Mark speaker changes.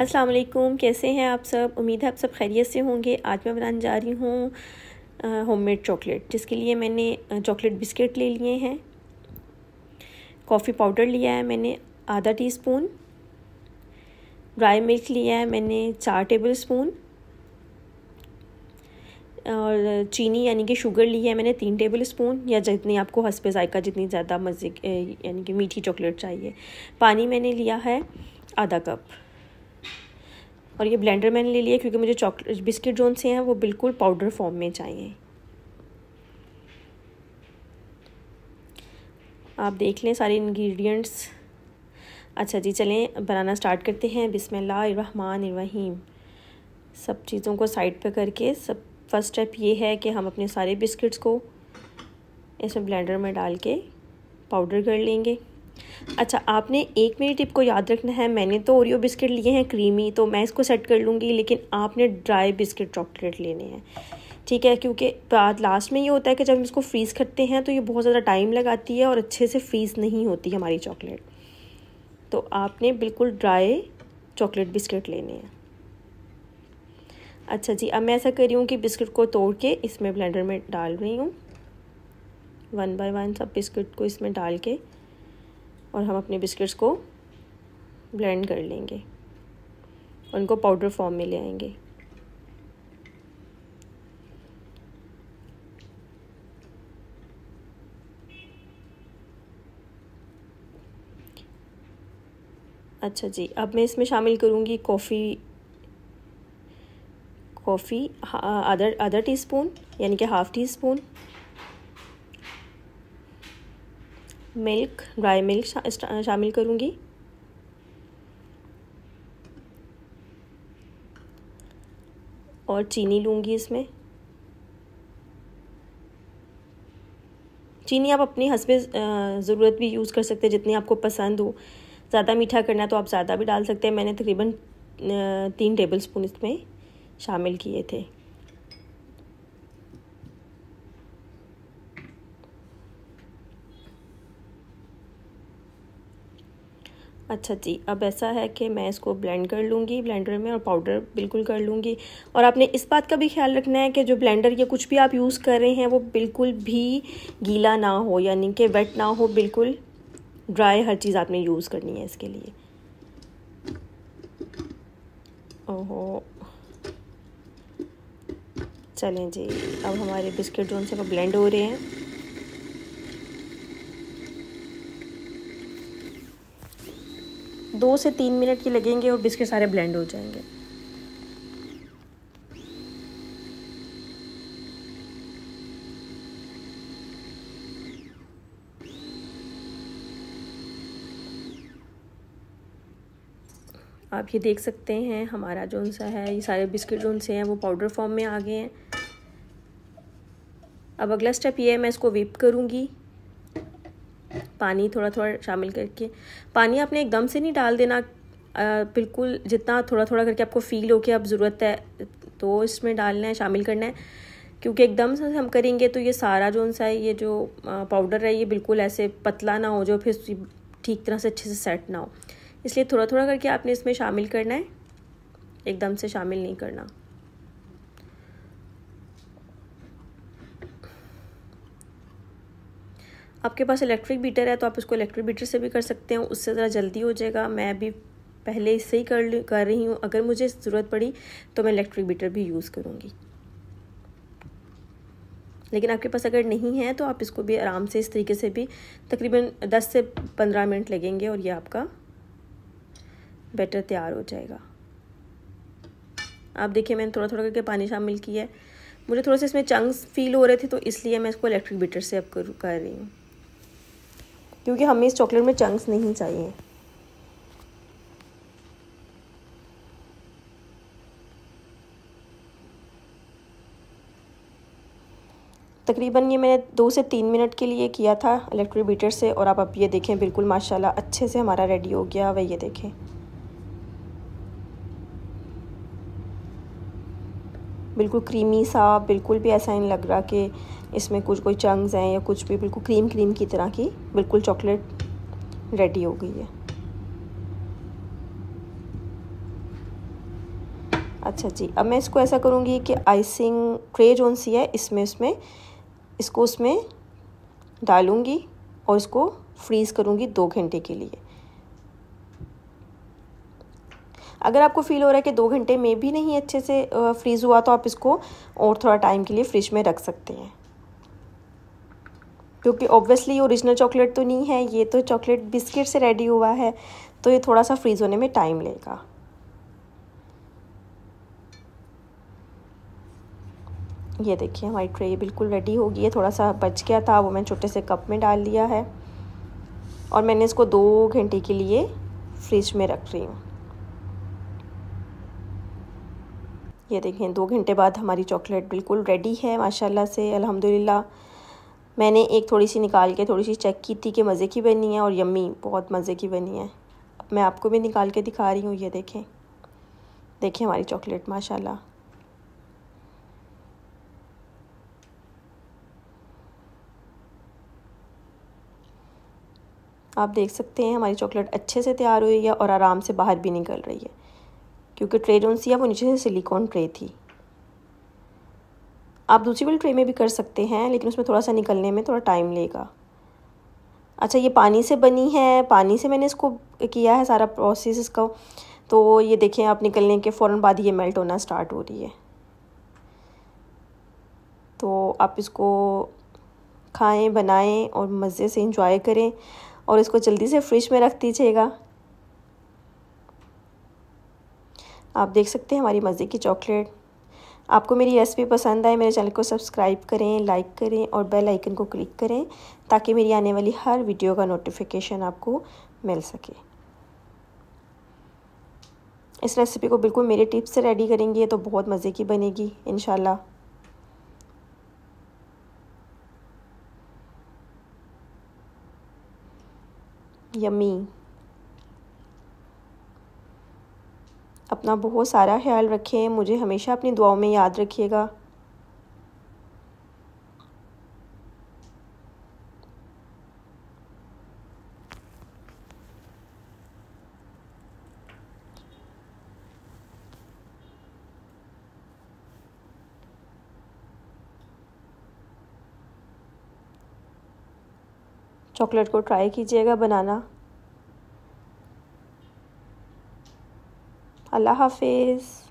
Speaker 1: अस्सलाम वालेकुम, कैसे हैं आप सब। उम्मीद है आप सब खैरियत से होंगे। आज मैं बनाने जा रही हूँ होममेड चॉकलेट, जिसके लिए मैंने चॉकलेट बिस्किट ले लिए हैं। कॉफ़ी पाउडर लिया है मैंने आधा टीस्पून। ड्राई मिल्क लिया है मैंने 4 टेबल स्पून। और चीनी यानी कि शुगर ली है मैंने 3 टेबल स्पून, या जितनी आपको हस्बे ज़ायका जितनी ज़्यादा मज़े यानी कि मीठी चॉकलेट चाहिए। पानी मैंने लिया है आधा कप। और ये ब्लेंडर मैंने ले लिया क्योंकि मुझे चॉकलेट बिस्किट जोन से हैं वो बिल्कुल पाउडर फॉर्म में चाहिए। आप देख लें सारे इंग्रेडिएंट्स। अच्छा जी, चलें बनाना स्टार्ट करते हैं। बिस्मिल्लाहिर्रहमानिर्रहीम। सब चीज़ों को साइड पे करके फर्स्ट स्टेप ये है कि हम अपने सारे बिस्किट्स को इसमें ब्लेंडर में डाल के पाउडर कर लेंगे। अच्छा, आपने एक मेरी टिप को याद रखना है। मैंने तो ओरियो बिस्किट लिए हैं क्रीमी, तो मैं इसको सेट कर लूँगी, लेकिन आपने ड्राई बिस्किट चॉकलेट लेने हैं, ठीक है। क्योंकि बाद लास्ट में ये होता है कि जब हम इसको फ्रीज़ करते हैं तो ये बहुत ज़्यादा टाइम लगाती है और अच्छे से फ्रीज़ नहीं होती हमारी चॉकलेट। तो आपने बिल्कुल ड्राई चॉकलेट बिस्किट लेने हैं। अच्छा जी, अब मैं ऐसा कर रही हूँ कि बिस्किट को तोड़ के इसमें ब्लेंडर में डाल रही हूँ। 1 बाय 1 सब बिस्किट को इसमें डाल के और हम अपने बिस्किट्स को ब्लेंड कर लेंगे, उनको पाउडर फॉर्म में ले आएंगे। अच्छा जी, अब मैं इसमें शामिल करूँगी कॉफ़ी आधा टीस्पून यानी कि half teaspoon. Milk, dry milk शामिल करूँगी। और चीनी लूँगी इसमें। चीनी आप अपनी हस्बे ज़रूरत भी यूज़ कर सकते हैं, जितनी आपको पसंद हो। ज़्यादा मीठा करना तो आप ज़्यादा भी डाल सकते हैं। मैंने तकरीबन 3 टेबल स्पून इसमें शामिल किए थे। अच्छा जी, अब ऐसा है कि मैं इसको ब्लेंड कर लूँगी ब्लेंडर में और पाउडर बिल्कुल कर लूँगी। और आपने इस बात का भी ख्याल रखना है कि जो ब्लेंडर या कुछ भी आप यूज़ कर रहे हैं वो बिल्कुल भी गीला ना हो, यानी कि वेट ना हो, बिल्कुल ड्राई हर चीज़ आपने यूज़ करनी है इसके लिए। ओहो, चलें जी, अब हमारे बिस्किट जो उनसे वो ब्लेंड हो रहे हैं। दो से 3 मिनट के लगेंगे और बिस्किट सारे ब्लेंड हो जाएंगे। आप ये देख सकते हैं हमारा जो सा है, ये सारे बिस्किट जो से हैं वो पाउडर फॉर्म में आ गए हैं। अब अगला स्टेप ये है, मैं इसको व्हिप करूँगी पानी थोड़ा थोड़ा शामिल करके। पानी आपने एकदम से नहीं डाल देना, बिल्कुल जितना थोड़ा थोड़ा करके आपको फ़ील हो कि अब ज़रूरत है तो इसमें डालना है, शामिल करना है। क्योंकि एकदम से हम करेंगे तो ये सारा जो सा है, ये जो पाउडर है, ये बिल्कुल ऐसे पतला ना हो, जो फिर ठीक तरह से अच्छे से सेट ना हो। इसलिए थोड़ा थोड़ा करके आपने इसमें शामिल करना है, एकदम से शामिल नहीं करना। आपके पास इलेक्ट्रिक बीटर है तो आप इसको इलेक्ट्रिक बीटर से भी कर सकते हैं, उससे ज़रा जल्दी हो जाएगा। मैं भी पहले इससे ही कर रही हूँ। अगर मुझे ज़रूरत पड़ी तो मैं इलेक्ट्रिक बीटर भी यूज़ करूँगी, लेकिन आपके पास अगर नहीं है तो आप इसको भी आराम से इस तरीके से भी तकरीबन 10 से 15 मिनट लगेंगे और ये आपका बैटर तैयार हो जाएगा। आप देखिए, मैंने थोड़ा थोड़ा करके पानी शामिल किया है। मुझे थोड़ा सा इसमें चंक्स फील हो रहे थे, तो इसलिए मैं इसको इलेक्ट्रिक बीटर से अब कर रही हूँ, क्योंकि हमें इस चॉकलेट में चंक्स नहीं चाहिए। तकरीबन ये मैंने 2 से 3 मिनट के लिए किया था इलेक्ट्रिक बीटर से। और आप अब ये देखें, बिल्कुल माशाल्लाह अच्छे से हमारा रेडी हो गया। वह ये देखें, बिल्कुल क्रीमी सा, बिल्कुल भी ऐसा नहीं लग रहा कि इसमें कोई चंक्स हैं या कुछ भी। बिल्कुल क्रीम की तरह की बिल्कुल चॉकलेट रेडी हो गई है। अच्छा जी, अब मैं इसको ऐसा करूँगी कि आइसिंग ट्रे जोन सी है इसमें इसको उसमें डालूँगी और इसको फ्रीज़ करूँगी 2 घंटे के लिए। अगर आपको फ़ील हो रहा है कि 2 घंटे में भी नहीं अच्छे से फ्रीज़ हुआ तो आप इसको और थोड़ा टाइम के लिए फ्रिज में रख सकते हैं, क्योंकि ऑब्वियसली ओरिजिनल चॉकलेट तो नहीं है, ये तो चॉकलेट बिस्किट से रेडी हुआ है, तो ये थोड़ा सा फ्रीज़ होने में टाइम लेगा। ये देखिए हमारी ट्रे बिल्कुल रेडी हो गई है। थोड़ा सा बच गया था, वो मैं छोटे से कप में डाल लिया है और मैंने इसको 2 घंटे के लिए फ्रिज में रख रही हूँ। ये देखें 2 घंटे बाद हमारी चॉकलेट बिल्कुल रेडी है माशाल्लाह से, अल्हम्दुलिल्लाह। मैंने एक थोड़ी सी निकाल के थोड़ी सी चेक की थी कि मज़े की बनी है और यम्मी, बहुत मज़े की बनी है। अब मैं आपको भी निकाल के दिखा रही हूँ। ये देखें हमारी चॉकलेट माशाल्लाह। आप देख सकते हैं हमारी चॉकलेट अच्छे से तैयार हुई है और आराम से बाहर भी निकल रही है, क्योंकि ट्रे जोन सी है वो नीचे से सिलिकॉन ट्रे थी। आप दूसरी वाली ट्रे में भी कर सकते हैं, लेकिन उसमें थोड़ा सा निकलने में थोड़ा टाइम लेगा। अच्छा, ये पानी से बनी है, पानी से मैंने इसको किया है सारा प्रोसेस इसका। तो ये देखें आप निकलने के फ़ौरन बाद ये मेल्ट होना स्टार्ट हो रही है। तो आप इसको खाएं, बनाएं और मज़े से इंजॉय करें और इसको जल्दी से फ्रिज में रख दीजिएगा। आप देख सकते हैं हमारी मज़े की चॉकलेट। आपको मेरी रेसिपी पसंद आए, मेरे चैनल को सब्सक्राइब करें, लाइक करें और बेल आइकन को क्लिक करें, ताकि मेरी आने वाली हर वीडियो का नोटिफिकेशन आपको मिल सके। इस रेसिपी को बिल्कुल मेरे टिप्स से रेडी करेंगे तो बहुत मज़े की बनेगी इंशाल्लाह। यम्मी। अपना बहुत सारा ख्याल रखें, मुझे हमेशा अपनी दुआओं में याद रखिएगा। चॉकलेट को ट्राई कीजिएगा बनाना। अल्लाह हाफिज़।